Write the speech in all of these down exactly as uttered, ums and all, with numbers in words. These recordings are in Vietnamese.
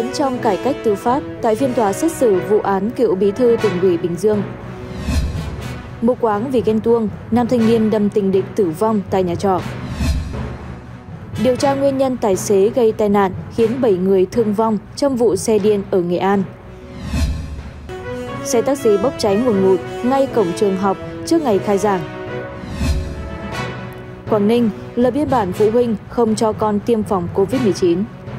lớn trong cải cách tư pháp tại phiên tòa xét xử vụ án cựu bí thư tỉnh ủy Bình Dương. Mù quáng vì ghen tuông, nam thanh niên đâm tình địch tử vong tại nhà trọ. Điều tra nguyên nhân tài xế gây tai nạn khiến bảy người thương vong trong vụ xe điên ở Nghệ An. Xe taxi bốc cháy ngùn ngụt ngay cổng trường học trước ngày khai giảng. Quảng Ninh lập biên bản phụ huynh không cho con tiêm phòng covid mười chín.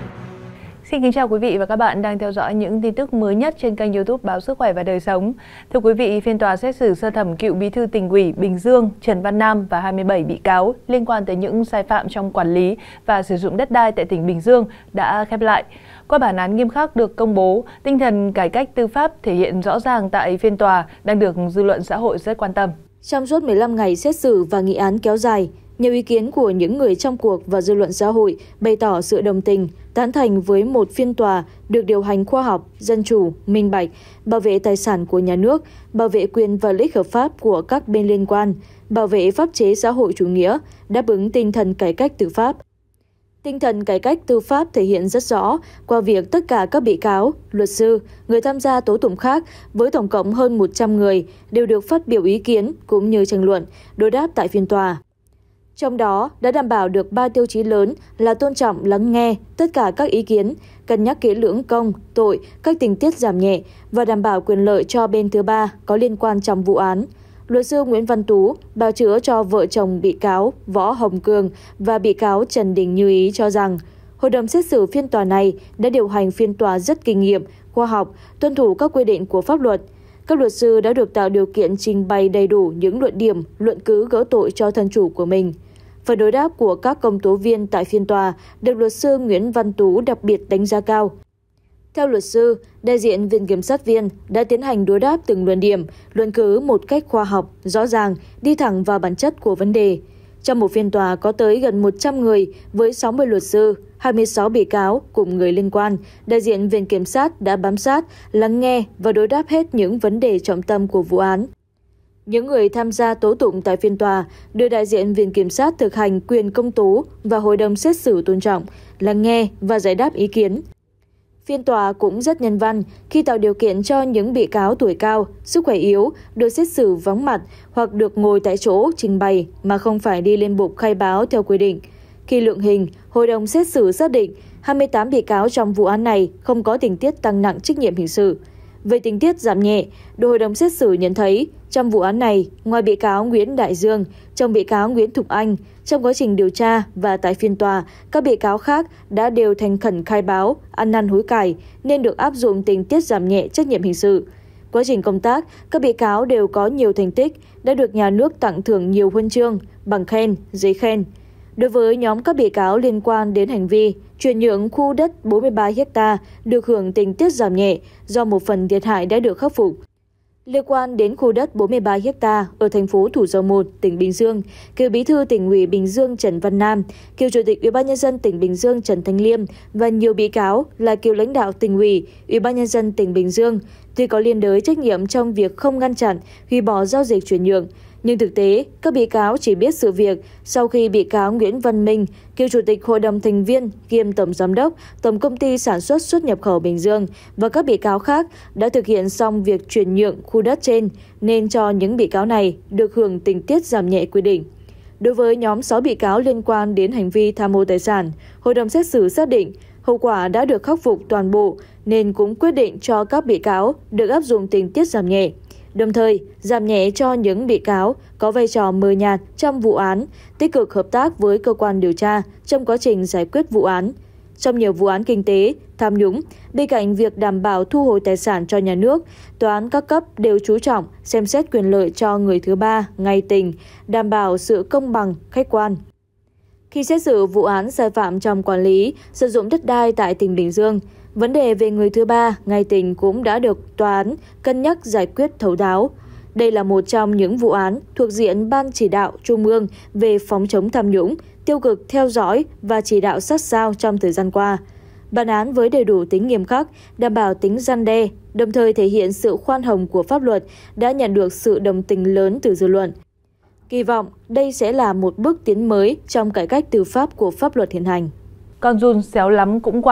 Xin kính chào quý vị và các bạn đang theo dõi những tin tức mới nhất trên kênh YouTube Báo Sức Khỏe và Đời Sống. Thưa quý vị, phiên tòa xét xử sơ thẩm cựu bí thư tỉnh ủy Bình Dương Trần Văn Nam và hai mươi bảy bị cáo liên quan tới những sai phạm trong quản lý và sử dụng đất đai tại tỉnh Bình Dương đã khép lại. Qua bản án nghiêm khắc được công bố, tinh thần cải cách tư pháp thể hiện rõ ràng tại phiên tòa đang được dư luận xã hội rất quan tâm. Trong suốt mười lăm ngày xét xử và nghị án kéo dài, nhiều ý kiến của những người trong cuộc và dư luận xã hội bày tỏ sự đồng tình, tán thành với một phiên tòa được điều hành khoa học, dân chủ, minh bạch, bảo vệ tài sản của nhà nước, bảo vệ quyền và lợi ích hợp pháp của các bên liên quan, bảo vệ pháp chế xã hội chủ nghĩa, đáp ứng tinh thần cải cách tư pháp. Tinh thần cải cách tư pháp thể hiện rất rõ qua việc tất cả các bị cáo, luật sư, người tham gia tố tụng khác với tổng cộng hơn một trăm người đều được phát biểu ý kiến cũng như tranh luận, đối đáp tại phiên tòa. Trong đó đã đảm bảo được ba tiêu chí lớn là tôn trọng lắng nghe tất cả các ý kiến, cân nhắc kỹ lưỡng công, tội, các tình tiết giảm nhẹ và đảm bảo quyền lợi cho bên thứ ba có liên quan trong vụ án. Luật sư Nguyễn Văn Tú, bào chữa cho vợ chồng bị cáo Võ Hồng Cường và bị cáo Trần Đình Như Ý cho rằng, hội đồng xét xử phiên tòa này đã điều hành phiên tòa rất kinh nghiệm, khoa học, tuân thủ các quy định của pháp luật. Các luật sư đã được tạo điều kiện trình bày đầy đủ những luận điểm, luận cứ gỡ tội cho thân chủ của mình. Phần đối đáp của các công tố viên tại phiên tòa được luật sư Nguyễn Văn Tú đặc biệt đánh giá cao. Theo luật sư, đại diện Viện Kiểm sát viên đã tiến hành đối đáp từng luận điểm, luận cứ một cách khoa học, rõ ràng, đi thẳng vào bản chất của vấn đề. Trong một phiên tòa có tới gần một trăm người với sáu mươi luật sư, hai mươi sáu bị cáo cùng người liên quan, đại diện Viện Kiểm sát đã bám sát, lắng nghe và đối đáp hết những vấn đề trọng tâm của vụ án. Những người tham gia tố tụng tại phiên tòa được đại diện Viện Kiểm sát thực hành quyền công tố và hội đồng xét xử tôn trọng, lắng nghe và giải đáp ý kiến. Phiên tòa cũng rất nhân văn khi tạo điều kiện cho những bị cáo tuổi cao, sức khỏe yếu được xét xử vắng mặt hoặc được ngồi tại chỗ trình bày mà không phải đi lên bục khai báo theo quy định. Khi lượng hình, hội đồng xét xử xác định hai mươi tám bị cáo trong vụ án này không có tình tiết tăng nặng trách nhiệm hình sự. Về tình tiết giảm nhẹ, hội đồng xét xử nhận thấy trong vụ án này, ngoài bị cáo Nguyễn Đại Dương, chồng bị cáo Nguyễn Thục Anh, trong quá trình điều tra và tại phiên tòa, các bị cáo khác đã đều thành khẩn khai báo, ăn năn hối cải nên được áp dụng tình tiết giảm nhẹ trách nhiệm hình sự. Quá trình công tác, các bị cáo đều có nhiều thành tích, đã được nhà nước tặng thưởng nhiều huân chương, bằng khen, giấy khen. Đối với nhóm các bị cáo liên quan đến hành vi chuyển nhượng khu đất bốn mươi ba héc ta được hưởng tình tiết giảm nhẹ do một phần thiệt hại đã được khắc phục. Liên quan đến khu đất bốn mươi ba héc ta ở thành phố Thủ Dầu Một, tỉnh Bình Dương, cựu bí thư tỉnh ủy Bình Dương Trần Văn Nam, cựu chủ tịch Ủy ban nhân dân tỉnh Bình Dương Trần Thanh Liêm và nhiều bị cáo là cựu lãnh đạo tỉnh ủy, Ủy ban nhân dân tỉnh Bình Dương tuy có liên đới trách nhiệm trong việc không ngăn chặn, hủy bỏ giao dịch chuyển nhượng. Nhưng thực tế, các bị cáo chỉ biết sự việc sau khi bị cáo Nguyễn Văn Minh, cựu chủ tịch hội đồng thành viên kiêm tổng giám đốc Tổng công ty sản xuất xuất nhập khẩu Bình Dương và các bị cáo khác đã thực hiện xong việc chuyển nhượng khu đất trên nên cho những bị cáo này được hưởng tình tiết giảm nhẹ quy định. Đối với nhóm sáu bị cáo liên quan đến hành vi tham ô tài sản, hội đồng xét xử xác định hậu quả đã được khắc phục toàn bộ nên cũng quyết định cho các bị cáo được áp dụng tình tiết giảm nhẹ. Đồng thời, giảm nhẹ cho những bị cáo có vai trò mờ nhạt trong vụ án, tích cực hợp tác với cơ quan điều tra trong quá trình giải quyết vụ án. Trong nhiều vụ án kinh tế, tham nhũng, bên cạnh việc đảm bảo thu hồi tài sản cho nhà nước, tòa án các cấp đều chú trọng xem xét quyền lợi cho người thứ ba, ngay tình, đảm bảo sự công bằng, khách quan. Khi xét xử vụ án sai phạm trong quản lý, sử dụng đất đai tại tỉnh Bình Dương, vấn đề về người thứ ba, ngay tình cũng đã được tòa án cân nhắc giải quyết thấu đáo. Đây là một trong những vụ án thuộc diện Ban Chỉ đạo Trung ương về phòng chống tham nhũng, tiêu cực theo dõi và chỉ đạo sát sao trong thời gian qua. Bản án với đầy đủ tính nghiêm khắc, đảm bảo tính răn đe, đồng thời thể hiện sự khoan hồng của pháp luật đã nhận được sự đồng tình lớn từ dư luận. Kỳ vọng đây sẽ là một bước tiến mới trong cải cách tư pháp của pháp luật hiện hành. Con giun xéo lắm cũng quằn.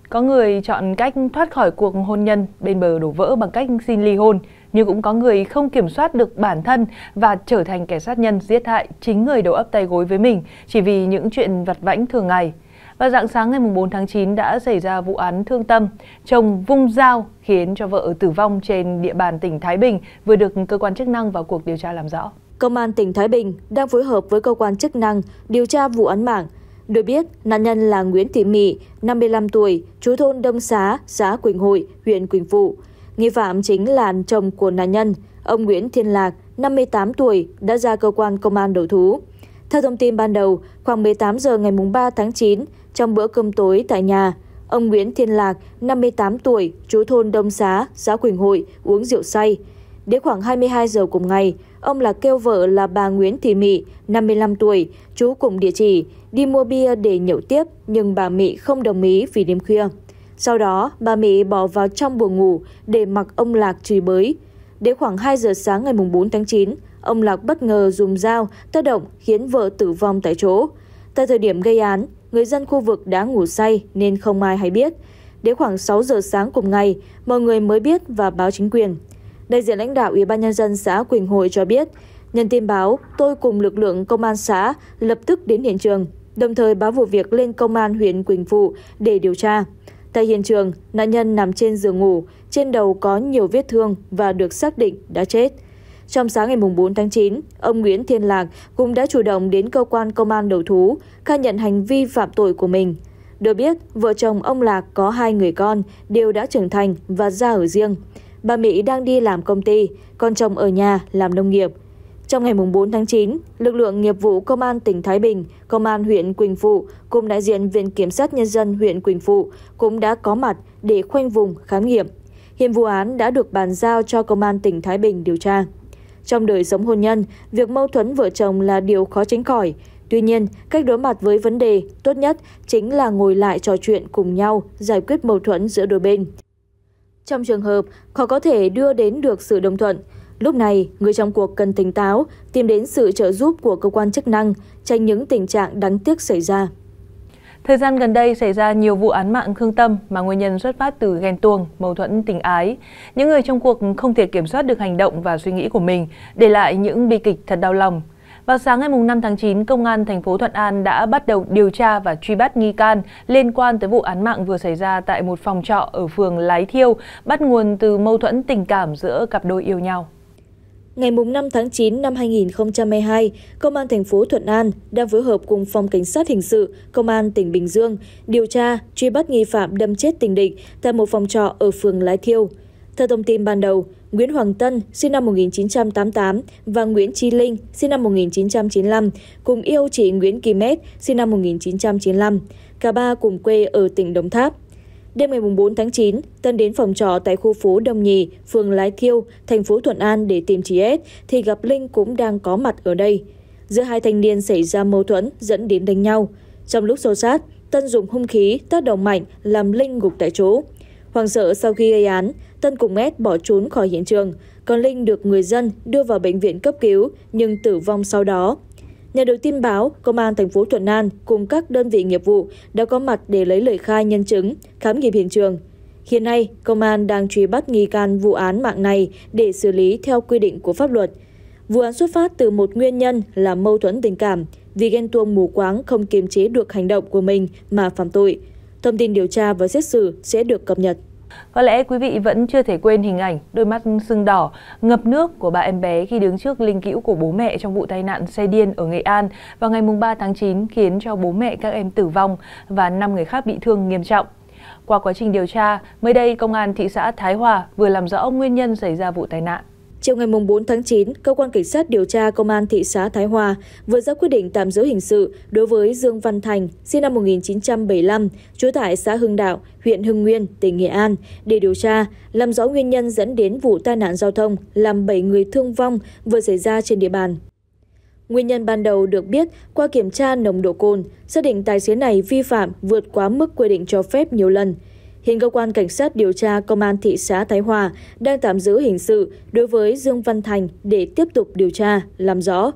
Có người chọn cách thoát khỏi cuộc hôn nhân bên bờ đổ vỡ bằng cách xin ly hôn, nhưng cũng có người không kiểm soát được bản thân và trở thành kẻ sát nhân giết hại chính người đầu ấp tay gối với mình chỉ vì những chuyện vặt vãnh thường ngày. Và rạng sáng ngày bốn tháng chín đã xảy ra vụ án thương tâm, chồng vung dao khiến cho vợ tử vong trên địa bàn tỉnh Thái Bình vừa được cơ quan chức năng vào cuộc điều tra làm rõ. Công an tỉnh Thái Bình đang phối hợp với cơ quan chức năng điều tra vụ án mạng. Được biết, nạn nhân là Nguyễn Thị Mị, năm mươi lăm tuổi, trú thôn Đông Xá, xã Quỳnh Hội, huyện Quỳnh Phụ. Nghi phạm chính là chồng của nạn nhân, ông Nguyễn Thiên Lạc, năm mươi tám tuổi, đã ra cơ quan công an đầu thú. Theo thông tin ban đầu, khoảng mười tám giờ ngày ba tháng chín, trong bữa cơm tối tại nhà, ông Nguyễn Thiên Lạc, năm mươi tám tuổi, trú thôn Đông Xá, xã Quỳnh Hội, uống rượu say. Đến khoảng hai mươi hai giờ cùng ngày, ông Lạc kêu vợ là bà Nguyễn Thị Mị, năm mươi lăm tuổi, trú cùng địa chỉ, đi mua bia để nhậu tiếp, nhưng bà Mị không đồng ý vì đêm khuya. Sau đó, bà Mị bỏ vào trong buồng ngủ để mặc ông Lạc chửi bới. Đến khoảng hai giờ sáng ngày bốn tháng chín, ông Lạc bất ngờ dùng dao tác động khiến vợ tử vong tại chỗ. Tại thời điểm gây án, người dân khu vực đã ngủ say nên không ai hay biết. Đến khoảng sáu giờ sáng cùng ngày, mọi người mới biết và báo chính quyền. Đại diện lãnh đạo Ủy ban Nhân dân xã Quỳnh Hội cho biết, nhận tin báo, tôi cùng lực lượng công an xã lập tức đến hiện trường, đồng thời báo vụ việc lên công an huyện Quỳnh Phụ để điều tra. Tại hiện trường, nạn nhân nằm trên giường ngủ, trên đầu có nhiều vết thương và được xác định đã chết. Trong sáng ngày bốn tháng chín, ông Nguyễn Thiên Lạc cũng đã chủ động đến cơ quan công an đầu thú, khai nhận hành vi phạm tội của mình. Được biết, vợ chồng ông Lạc có hai người con, đều đã trưởng thành và ra ở riêng. Bà Mỹ đang đi làm công ty, còn chồng ở nhà làm nông nghiệp. Trong ngày bốn tháng chín, lực lượng nghiệp vụ Công an tỉnh Thái Bình, Công an huyện Quỳnh Phụ cùng đại diện Viện Kiểm sát Nhân dân huyện Quỳnh Phụ cũng đã có mặt để khoanh vùng khám nghiệm. Hiện vụ án đã được bàn giao cho Công an tỉnh Thái Bình điều tra. Trong đời sống hôn nhân, việc mâu thuẫn vợ chồng là điều khó tránh khỏi. Tuy nhiên, cách đối mặt với vấn đề tốt nhất chính là ngồi lại trò chuyện cùng nhau, giải quyết mâu thuẫn giữa đôi bên. Trong trường hợp khó có thể đưa đến được sự đồng thuận, lúc này người trong cuộc cần tỉnh táo, tìm đến sự trợ giúp của cơ quan chức năng, tránh những tình trạng đáng tiếc xảy ra. Thời gian gần đây xảy ra nhiều vụ án mạng thương tâm mà nguyên nhân xuất phát từ ghen tuông, mâu thuẫn tình ái. Những người trong cuộc không thể kiểm soát được hành động và suy nghĩ của mình, để lại những bi kịch thật đau lòng. Vào sáng ngày năm tháng chín, Công an thành phố Thuận An đã bắt đầu điều tra và truy bắt nghi can liên quan tới vụ án mạng vừa xảy ra tại một phòng trọ ở phường Lái Thiêu, bắt nguồn từ mâu thuẫn tình cảm giữa cặp đôi yêu nhau. Ngày năm tháng chín năm hai nghìn không trăm hai mươi hai, Công an thành phố Thuận An đã phối hợp cùng Phòng Cảnh sát Hình sự Công an tỉnh Bình Dương điều tra, truy bắt nghi phạm đâm chết tình địch tại một phòng trọ ở phường Lái Thiêu. Theo thông tin ban đầu, Nguyễn Hoàng Tân, sinh năm một nghìn chín trăm tám mươi tám và Nguyễn Chi Linh, sinh năm một nghìn chín trăm chín mươi lăm, cùng yêu chị Nguyễn Kim Mét, sinh năm một nghìn chín trăm chín mươi lăm. Cả ba cùng quê ở tỉnh Đồng Tháp. Đêm ngày bốn tháng chín, Tân đến phòng trọ tại khu phố Đông Nhì, phường Lái Thiêu, thành phố Thuận An để tìm chị S, thì gặp Linh cũng đang có mặt ở đây. Giữa hai thanh niên xảy ra mâu thuẫn dẫn đến đánh nhau. Trong lúc xô xát, Tân dùng hung khí tác động mạnh làm Linh gục tại chỗ. Hoảng sợ sau khi gây án, Tân cùng S bỏ trốn khỏi hiện trường, còn Linh được người dân đưa vào bệnh viện cấp cứu nhưng tử vong sau đó. Nhận được tin báo, Công an thành phố Thuận An cùng các đơn vị nghiệp vụ đã có mặt để lấy lời khai nhân chứng, khám nghiệm hiện trường. Hiện nay, Công an đang truy bắt nghi can vụ án mạng này để xử lý theo quy định của pháp luật. Vụ án xuất phát từ một nguyên nhân là mâu thuẫn tình cảm, vì ghen tuông mù quáng không kiềm chế được hành động của mình mà phạm tội. Thông tin điều tra và xét xử sẽ được cập nhật. Có lẽ quý vị vẫn chưa thể quên hình ảnh đôi mắt sưng đỏ, ngập nước của ba em bé khi đứng trước linh cữu của bố mẹ trong vụ tai nạn xe điên ở Nghệ An vào ngày ba tháng chín khiến cho bố mẹ các em tử vong và năm người khác bị thương nghiêm trọng. Qua quá trình điều tra, mới đây Công an thị xã Thái Hòa vừa làm rõ nguyên nhân xảy ra vụ tai nạn. Chiều ngày bốn tháng chín, Cơ quan Cảnh sát điều tra Công an thị xã Thái Hòa vừa ra quyết định tạm giữ hình sự đối với Dương Văn Thành, sinh năm một nghìn chín trăm bảy mươi lăm, trú tại xã Hưng Đạo, huyện Hưng Nguyên, tỉnh Nghệ An, để điều tra, làm rõ nguyên nhân dẫn đến vụ tai nạn giao thông làm bảy người thương vong vừa xảy ra trên địa bàn. Nguyên nhân ban đầu được biết qua kiểm tra nồng độ cồn, xác định tài xế này vi phạm vượt quá mức quy định cho phép nhiều lần. Hiện Cơ quan Cảnh sát điều tra Công an thị xã Thái Hòa đang tạm giữ hình sự đối với Dương Văn Thành để tiếp tục điều tra, làm rõ.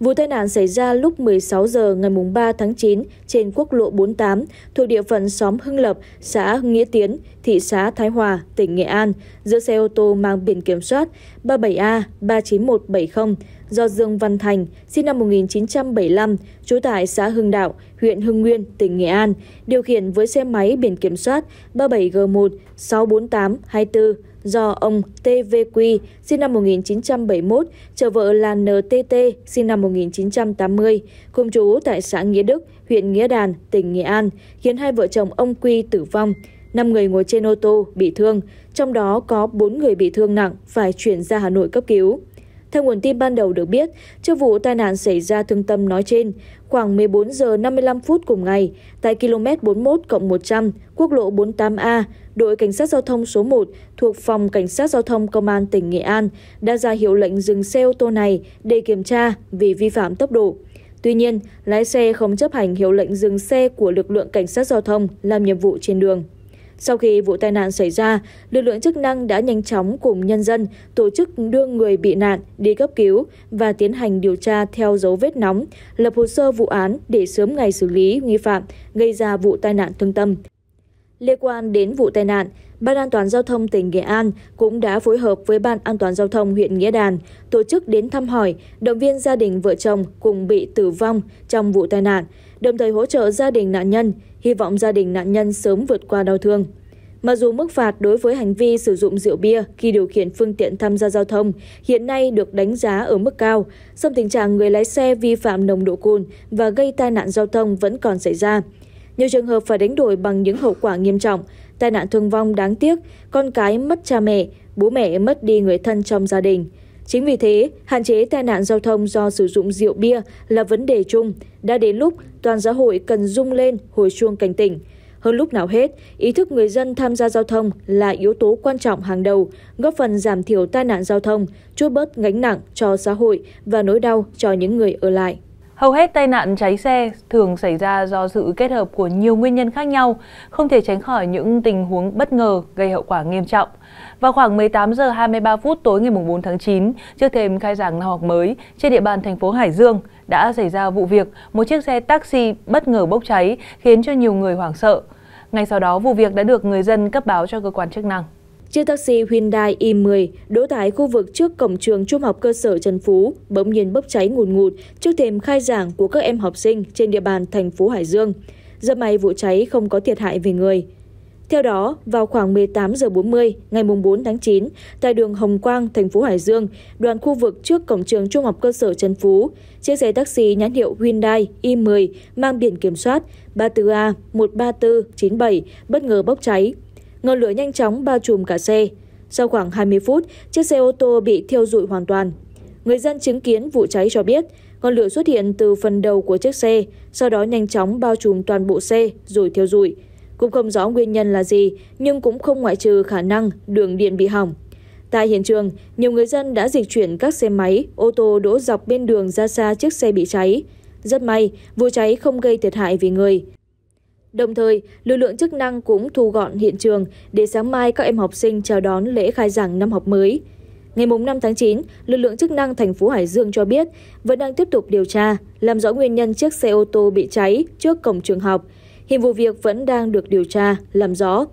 Vụ tai nạn xảy ra lúc mười sáu giờ ngày ba tháng chín trên quốc lộ bốn mươi tám thuộc địa phận xóm Hưng Lập, xã Nghĩa Tiến, thị xã Thái Hòa, tỉnh Nghệ An, giữa xe ô tô mang biển kiểm soát ba mươi bảy A ba chín một bảy không do Dương Văn Thành, sinh năm một nghìn chín trăm bảy mươi lăm, trú tại xã Hưng Đạo, huyện Hưng Nguyên, tỉnh Nghệ An, điều khiển với xe máy biển kiểm soát ba mươi bảy G một sáu bốn tám hai tư do ông tê vê quy, sinh năm một nghìn chín trăm bảy mươi mốt, chở vợ là en tê tê, sinh năm một nghìn chín trăm tám mươi, cùng trú tại xã Nghĩa Đức, huyện Nghĩa Đàn, tỉnh Nghệ An, khiến hai vợ chồng ông Quy tử vong. năm người ngồi trên ô tô bị thương, trong đó có bốn người bị thương nặng phải chuyển ra Hà Nội cấp cứu. Theo nguồn tin ban đầu được biết, trước vụ tai nạn xảy ra thương tâm nói trên, khoảng mười bốn giờ năm mươi lăm phút cùng ngày, tại km bốn mươi mốt cộng một trăm, quốc lộ bốn mươi tám A, đội Cảnh sát Giao thông số một thuộc Phòng Cảnh sát Giao thông Công an tỉnh Nghệ An đã ra hiệu lệnh dừng xe ô tô này để kiểm tra vì vi phạm tốc độ. Tuy nhiên, lái xe không chấp hành hiệu lệnh dừng xe của lực lượng Cảnh sát Giao thông làm nhiệm vụ trên đường. Sau khi vụ tai nạn xảy ra, lực lượng chức năng đã nhanh chóng cùng nhân dân tổ chức đưa người bị nạn đi cấp cứu và tiến hành điều tra theo dấu vết nóng, lập hồ sơ vụ án để sớm ngày xử lý nghi phạm gây ra vụ tai nạn thương tâm. Liên quan đến vụ tai nạn, Ban An toàn Giao thông tỉnh Nghệ An cũng đã phối hợp với Ban An toàn Giao thông huyện Nghĩa Đàn tổ chức đến thăm hỏi, động viên gia đình vợ chồng cùng bị tử vong trong vụ tai nạn, đồng thời hỗ trợ gia đình nạn nhân, hy vọng gia đình nạn nhân sớm vượt qua đau thương. Mặc dù mức phạt đối với hành vi sử dụng rượu bia khi điều khiển phương tiện tham gia giao thông hiện nay được đánh giá ở mức cao, song tình trạng người lái xe vi phạm nồng độ cồn và gây tai nạn giao thông vẫn còn xảy ra. Nhiều trường hợp phải đánh đổi bằng những hậu quả nghiêm trọng, tai nạn thương vong đáng tiếc, con cái mất cha mẹ, bố mẹ mất đi người thân trong gia đình. Chính vì thế, hạn chế tai nạn giao thông do sử dụng rượu bia là vấn đề chung. Đã đến lúc toàn xã hội cần rung lên hồi chuông cảnh tỉnh. Hơn lúc nào hết, ý thức người dân tham gia giao thông là yếu tố quan trọng hàng đầu, góp phần giảm thiểu tai nạn giao thông, trút bớt gánh nặng cho xã hội và nỗi đau cho những người ở lại. Hầu hết tai nạn cháy xe thường xảy ra do sự kết hợp của nhiều nguyên nhân khác nhau, không thể tránh khỏi những tình huống bất ngờ gây hậu quả nghiêm trọng. Vào khoảng mười tám giờ hai mươi ba phút tối ngày bốn tháng chín, trước thềm khai giảng năm học mới, trên địa bàn thành phố Hải Dương đã xảy ra vụ việc một chiếc xe taxi bất ngờ bốc cháy khiến cho nhiều người hoảng sợ. Ngay sau đó, vụ việc đã được người dân cấp báo cho cơ quan chức năng. Chiếc taxi Hyundai i mười đỗ tại khu vực trước cổng trường Trung học cơ sở Trần Phú bỗng nhiên bốc cháy ngùn ngụt trước thềm khai giảng của các em học sinh trên địa bàn thành phố Hải Dương. Rất may vụ cháy không có thiệt hại về người. Theo đó, vào khoảng mười tám giờ bốn mươi ngày bốn tháng chín, tại đường Hồng Quang, thành phố Hải Dương, đoạn khu vực trước cổng trường Trung học cơ sở Trần Phú, chiếc xe taxi nhãn hiệu Hyundai i mười mang biển kiểm soát ba mươi tư A một ba tư chín bảy bất ngờ bốc cháy. Ngọn lửa nhanh chóng bao trùm cả xe. Sau khoảng hai mươi phút, chiếc xe ô tô bị thiêu rụi hoàn toàn. Người dân chứng kiến vụ cháy cho biết, ngọn lửa xuất hiện từ phần đầu của chiếc xe, sau đó nhanh chóng bao trùm toàn bộ xe rồi thiêu rụi. Cũng không rõ nguyên nhân là gì, nhưng cũng không ngoại trừ khả năng đường điện bị hỏng. Tại hiện trường, nhiều người dân đã dịch chuyển các xe máy, ô tô đỗ dọc bên đường ra xa chiếc xe bị cháy. Rất may, vụ cháy không gây thiệt hại về người. Đồng thời, lực lượng chức năng cũng thu gọn hiện trường để sáng mai các em học sinh chào đón lễ khai giảng năm học mới. Ngày năm tháng chín, lực lượng chức năng thành phố Hải Dương cho biết vẫn đang tiếp tục điều tra, làm rõ nguyên nhân chiếc xe ô tô bị cháy trước cổng trường học. Hiện vụ việc vẫn đang được điều tra, làm rõ.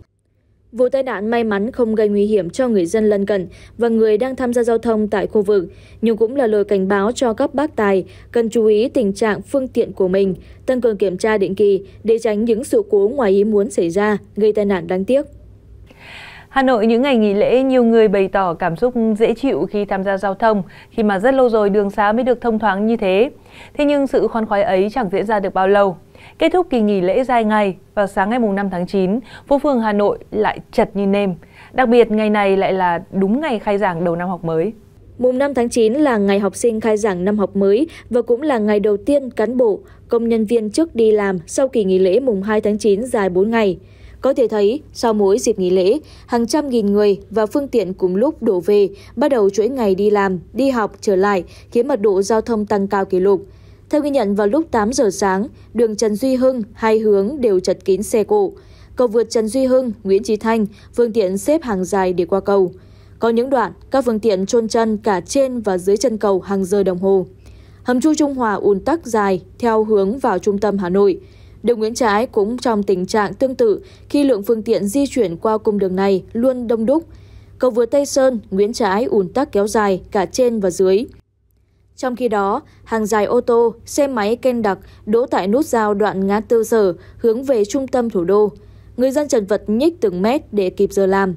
Vụ tai nạn may mắn không gây nguy hiểm cho người dân lân cận và người đang tham gia giao thông tại khu vực, nhưng cũng là lời cảnh báo cho các bác tài cần chú ý tình trạng phương tiện của mình, tăng cường kiểm tra định kỳ để tránh những sự cố ngoài ý muốn xảy ra, gây tai nạn đáng tiếc. Hà Nội những ngày nghỉ lễ, nhiều người bày tỏ cảm xúc dễ chịu khi tham gia giao thông, khi mà rất lâu rồi đường xá mới được thông thoáng như thế. Thế nhưng sự khoan khoái ấy chẳng diễn ra được bao lâu. Kết thúc kỳ nghỉ lễ dài ngày, vào sáng ngày năm tháng chín, phố phường Hà Nội lại chật như nêm. Đặc biệt, ngày này lại là đúng ngày khai giảng đầu năm học mới. Mùng năm tháng chín là ngày học sinh khai giảng năm học mới và cũng là ngày đầu tiên cán bộ, công nhân viên chức đi làm sau kỳ nghỉ lễ mùng hai tháng chín dài bốn ngày. Có thể thấy, sau mỗi dịp nghỉ lễ, hàng trăm nghìn người và phương tiện cùng lúc đổ về, bắt đầu chuỗi ngày đi làm, đi học trở lại, khiến mật độ giao thông tăng cao kỷ lục. Theo ghi nhận vào lúc tám giờ sáng, đường Trần Duy Hưng hai hướng đều chật kín xe cộ. Cầu vượt Trần Duy Hưng, Nguyễn Chí Thanh, phương tiện xếp hàng dài để qua cầu. Có những đoạn, các phương tiện chôn chân cả trên và dưới chân cầu hàng giờ đồng hồ. Hầm chui Trung Hòa ùn tắc dài theo hướng vào trung tâm Hà Nội. Đường Nguyễn Trãi cũng trong tình trạng tương tự khi lượng phương tiện di chuyển qua cung đường này luôn đông đúc. Cầu vượt Tây Sơn, Nguyễn Trãi ùn tắc kéo dài cả trên và dưới. Trong khi đó, hàng dài ô tô, xe máy ken đặc đỗ tại nút giao đoạn ngã tư Sở hướng về trung tâm thủ đô. Người dân chật vật nhích từng mét để kịp giờ làm.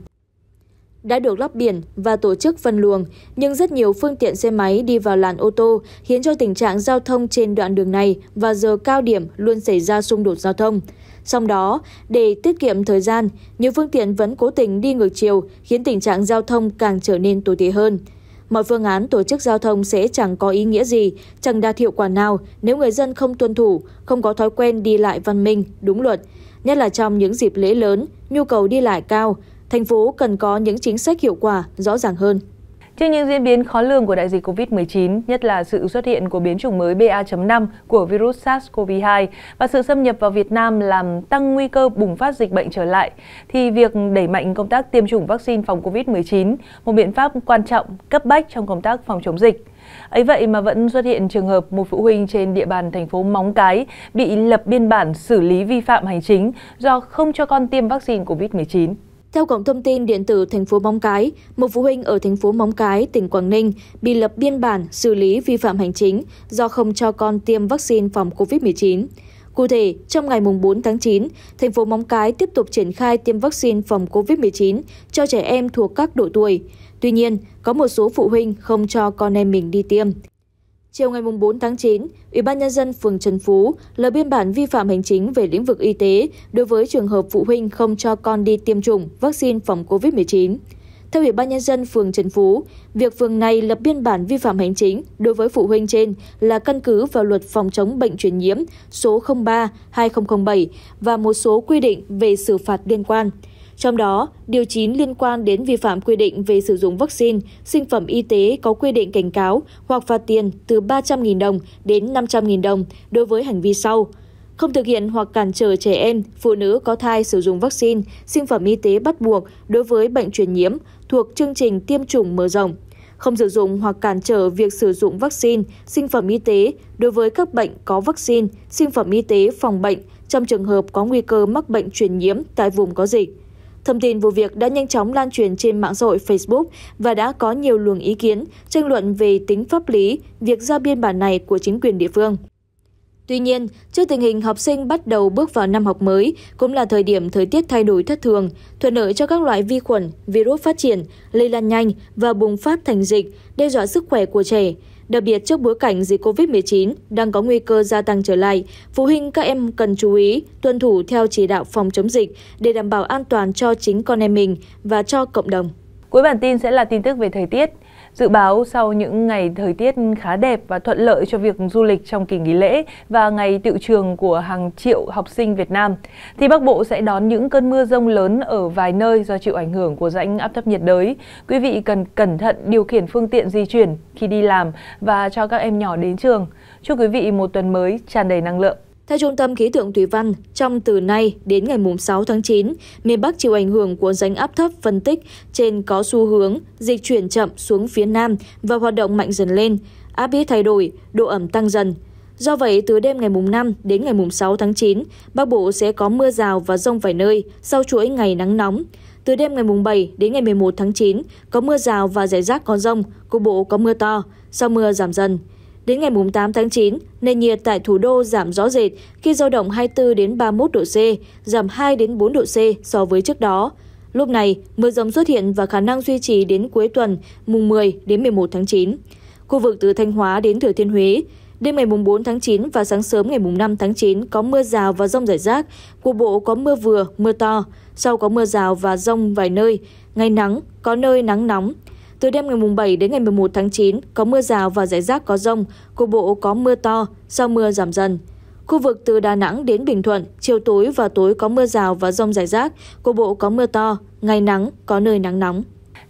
Đã được lắp biển và tổ chức phân luồng, nhưng rất nhiều phương tiện xe máy đi vào làn ô tô khiến cho tình trạng giao thông trên đoạn đường này và giờ cao điểm luôn xảy ra xung đột giao thông. Trong đó, để tiết kiệm thời gian, nhiều phương tiện vẫn cố tình đi ngược chiều khiến tình trạng giao thông càng trở nên tồi tệ hơn. Mọi phương án tổ chức giao thông sẽ chẳng có ý nghĩa gì, chẳng đạt hiệu quả nào nếu người dân không tuân thủ, không có thói quen đi lại văn minh, đúng luật. Nhất là trong những dịp lễ lớn, nhu cầu đi lại cao, thành phố cần có những chính sách hiệu quả, rõ ràng hơn. Trước những diễn biến khó lường của đại dịch Covid mười chín, nhất là sự xuất hiện của biến chủng mới B A chấm năm của virus SARS-xê o vê hai và sự xâm nhập vào Việt Nam làm tăng nguy cơ bùng phát dịch bệnh trở lại, thì việc đẩy mạnh công tác tiêm chủng vaccine phòng Covid mười chín, một biện pháp quan trọng, cấp bách trong công tác phòng chống dịch. Ấy vậy mà vẫn xuất hiện trường hợp một phụ huynh trên địa bàn thành phố Móng Cái bị lập biên bản xử lý vi phạm hành chính do không cho con tiêm vaccine Covid mười chín. Theo cổng thông tin điện tử thành phố Móng Cái, một phụ huynh ở thành phố Móng Cái, tỉnh Quảng Ninh bị lập biên bản xử lý vi phạm hành chính do không cho con tiêm vaccine phòng Covid mười chín. Cụ thể, trong ngày bốn tháng chín, thành phố Móng Cái tiếp tục triển khai tiêm vaccine phòng Covid mười chín cho trẻ em thuộc các độ tuổi. Tuy nhiên, có một số phụ huynh không cho con em mình đi tiêm. Chiều ngày bốn tháng chín, Ủy ban Nhân dân phường Trần Phú lập biên bản vi phạm hành chính về lĩnh vực y tế đối với trường hợp phụ huynh không cho con đi tiêm chủng vaccine phòng Covid mười chín. Theo Ủy ban Nhân dân phường Trần Phú, việc phường này lập biên bản vi phạm hành chính đối với phụ huynh trên là căn cứ vào luật phòng chống bệnh truyền nhiễm số không ba trên hai nghìn không trăm bảy và một số quy định về xử phạt liên quan. Trong đó, điều chín liên quan đến vi phạm quy định về sử dụng vaccine, sinh phẩm y tế có quy định cảnh cáo hoặc phạt tiền từ ba trăm nghìn đồng đến năm trăm nghìn đồng đối với hành vi sau. Không thực hiện hoặc cản trở trẻ em, phụ nữ có thai sử dụng vaccine, sinh phẩm y tế bắt buộc đối với bệnh truyền nhiễm thuộc chương trình tiêm chủng mở rộng. Không sử dụng hoặc cản trở việc sử dụng vaccine, sinh phẩm y tế đối với các bệnh có vaccine, sinh phẩm y tế phòng bệnh trong trường hợp có nguy cơ mắc bệnh truyền nhiễm tại vùng có dịch. Thông tin vụ việc đã nhanh chóng lan truyền trên mạng xã hội Facebook và đã có nhiều luồng ý kiến tranh luận về tính pháp lý việc ra biên bản này của chính quyền địa phương. Tuy nhiên, trước tình hình học sinh bắt đầu bước vào năm học mới, cũng là thời điểm thời tiết thay đổi thất thường, thuận lợi cho các loại vi khuẩn, virus phát triển, lây lan nhanh và bùng phát thành dịch, đe dọa sức khỏe của trẻ. Đặc biệt trước bối cảnh dịch Covid mười chín đang có nguy cơ gia tăng trở lại, phụ huynh các em cần chú ý, tuân thủ theo chỉ đạo phòng chống dịch để đảm bảo an toàn cho chính con em mình và cho cộng đồng. Cuối bản tin sẽ là tin tức về thời tiết. Dự báo sau những ngày thời tiết khá đẹp và thuận lợi cho việc du lịch trong kỳ nghỉ lễ và ngày tựu trường của hàng triệu học sinh Việt Nam, thì Bắc Bộ sẽ đón những cơn mưa dông lớn ở vài nơi do chịu ảnh hưởng của rãnh áp thấp nhiệt đới. Quý vị cần cẩn thận điều khiển phương tiện di chuyển khi đi làm và cho các em nhỏ đến trường. Chúc quý vị một tuần mới tràn đầy năng lượng. Theo Trung tâm Khí tượng Thủy văn, trong từ nay đến ngày sáu tháng chín, miền Bắc chịu ảnh hưởng của rãnh áp thấp phân tích trên có xu hướng dịch chuyển chậm xuống phía Nam và hoạt động mạnh dần lên, áp ít thay đổi, độ ẩm tăng dần. Do vậy, từ đêm ngày năm đến ngày sáu tháng chín, Bắc Bộ sẽ có mưa rào và dông vài nơi sau chuỗi ngày nắng nóng. Từ đêm ngày bảy đến ngày mười một tháng chín, có mưa rào và rải rác có dông, cục bộ có mưa to, sau mưa giảm dần. Đến ngày tám tháng chín, nền nhiệt tại thủ đô giảm rõ rệt khi dao động hai mươi tư đến ba mươi mốt độ C, giảm hai đến bốn độ C so với trước đó. Lúc này, mưa rông xuất hiện và khả năng duy trì đến cuối tuần mùng mười đến mười một tháng chín. Khu vực từ Thanh Hóa đến Thừa Thiên Huế, đêm ngày bốn tháng chín và sáng sớm ngày năm tháng chín có mưa rào và dông rải rác, cục bộ có mưa vừa, mưa to, sau có mưa rào và dông vài nơi, ngày nắng, có nơi nắng nóng. Từ đêm ngày bảy đến ngày mười một tháng chín có mưa rào và rải rác có dông, cục bộ có mưa to, sau mưa giảm dần. Khu vực từ Đà Nẵng đến Bình Thuận, chiều tối và tối có mưa rào và dông rải rác, cục bộ có mưa to, ngày nắng, có nơi nắng nóng.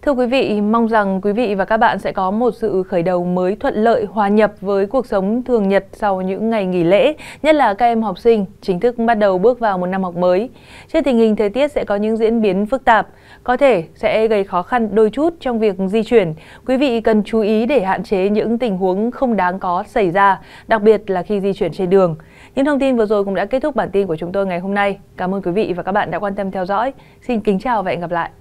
Thưa quý vị, mong rằng quý vị và các bạn sẽ có một sự khởi đầu mới thuận lợi, hòa nhập với cuộc sống thường nhật sau những ngày nghỉ lễ, nhất là các em học sinh chính thức bắt đầu bước vào một năm học mới. Trước tình hình thời tiết sẽ có những diễn biến phức tạp, có thể sẽ gây khó khăn đôi chút trong việc di chuyển. Quý vị cần chú ý để hạn chế những tình huống không đáng có xảy ra, đặc biệt là khi di chuyển trên đường. Những thông tin vừa rồi cũng đã kết thúc bản tin của chúng tôi ngày hôm nay. Cảm ơn quý vị và các bạn đã quan tâm theo dõi. Xin kính chào và hẹn gặp lại.